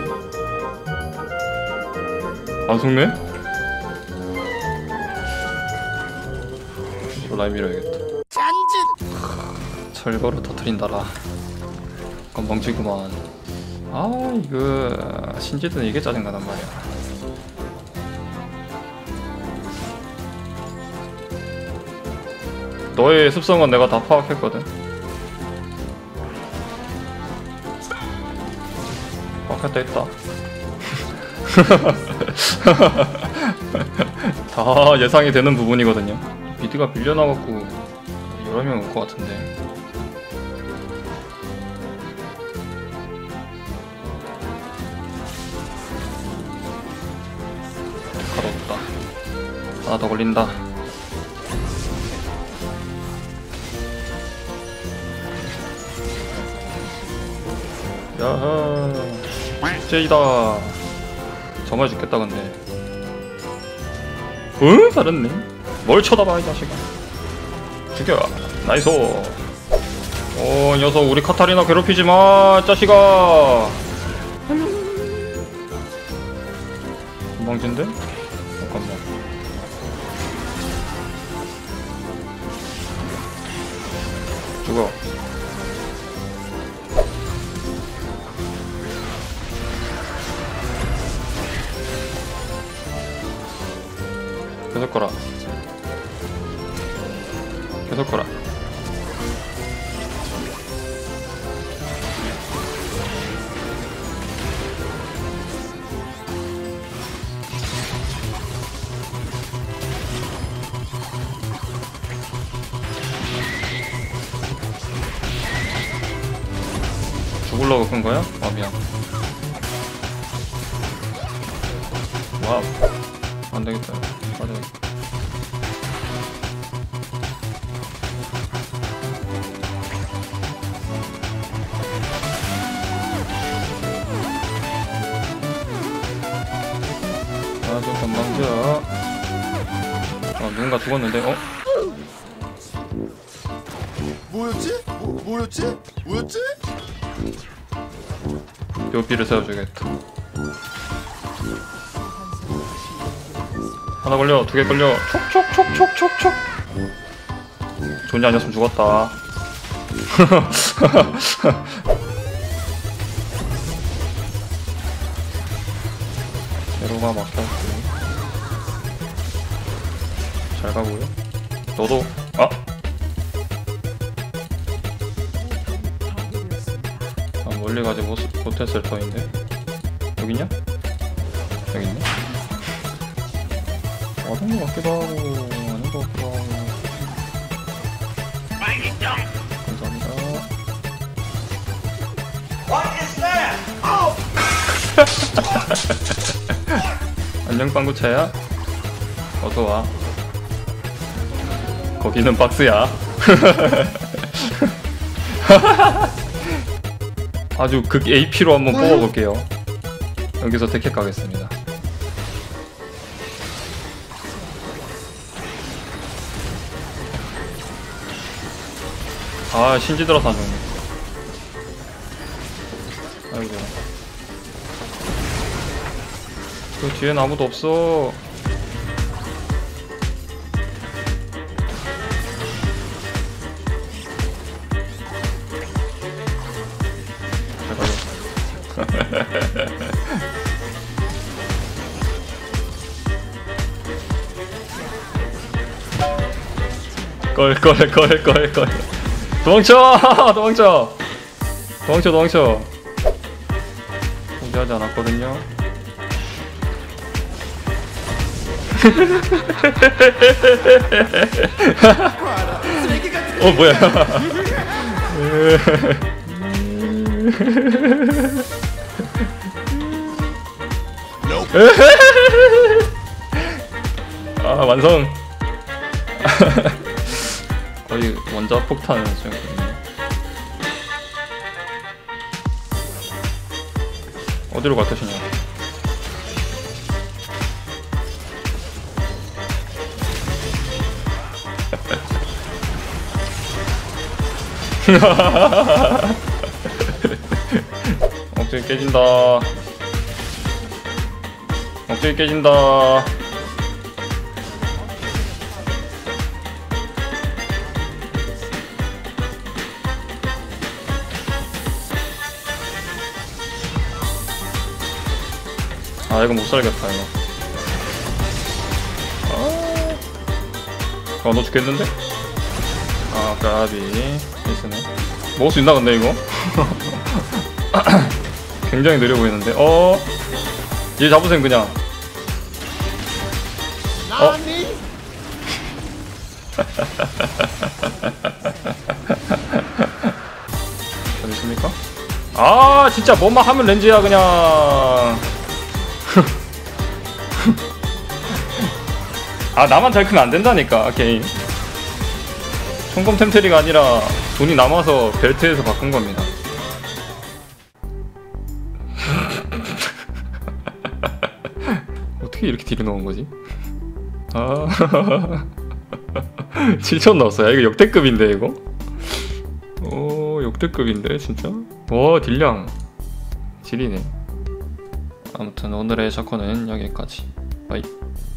안 속네? 이거 라인 밀어야겠다. 철거로 터트린다라. 건방지구만. 아 이거 신지드는 이게 짜증나단 말이야. 너의 습성은 내가 다 파악했거든. 파악했다 했다. 다 예상이 되는 부분이거든요. 비드가 빌려나갖고 여러 명 올 것 같은데. 칼 없다. 하나 더 걸린다. 야하 제이다. 정말 죽겠다 근데. 응? 잘했네. 뭘 쳐다봐 이 자식아. 죽여. 나이스. 오 녀석 우리 카타리나 괴롭히지마 자식아. 건방진데? 잠깐만. 죽어. 계속 거라. 계속 거라. 죽으려고 끈 거야? 아 미안. 와우. 안 되겠다. 맞아야겠다. 아주 건방져. 누군가 죽었는데, 어? 뭐였지? 뭐였지? 뭐였지? 묘비를 세워주겠다. 하나 걸려, 두 개 걸려. 촉촉촉촉촉촉. 존이 아니었으면 죽었다. 제로가 막혔고. 잘 가고요. 너도, 아! 멀리 가지 못했을 터인데. 여기 있냐? 여기 있네. 왔던 것 같기도 하고 아닌 것 같기도 하고. 감사합니다. 안녕 빵구차야. 어서와. 거기는 박스야. 아주 극 AP로 한번 뽑아볼게요. 여기서 데켓 가겠습니다. 아 신지더라 사정. 아이고. 그 뒤엔 아무도 없어. 걸. 도망쳐! 도망쳐. 포기하지 않았거든요. 뭐야. 아 완성. 거의 원자 폭탄 수준이거든요. 어디로 갈 것이냐. 억제기 깨진다. 억제기 깨진다. 아 이거 못 살겠다 이거. 아, 너 죽겠는데? 아 까비. 미스네. 먹을 수 있나 근데 이거? 굉장히 느려 보이는데. 얘 잡으셈 그냥. 어디 있습니까? 아 진짜 뭐만 하면 렌즈야 그냥. 아 나만 잘 크면 안 된다니까 게임. 총검 템테리가 아니라 돈이 남아서 벨트에서 바꾼 겁니다. 어떻게 이렇게 딜을 넣은 거지? 아 7,000 넣었어요. 이거 역대급인데 이거? 오 역대급인데 진짜? 와 딜량 지리네. 아무튼 오늘의 샤코는 여기까지. 바이.